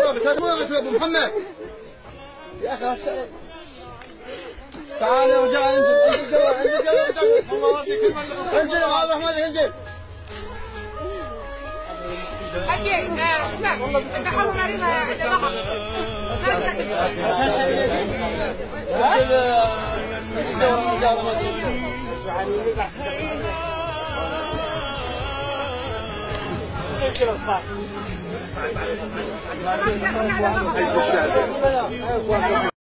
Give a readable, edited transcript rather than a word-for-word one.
وين ابو محمد؟ يا اخي هالسنه تعال يا رجال انزل الله يوديك انزل يا عبد الرحمن انزل والله بتحرم علينا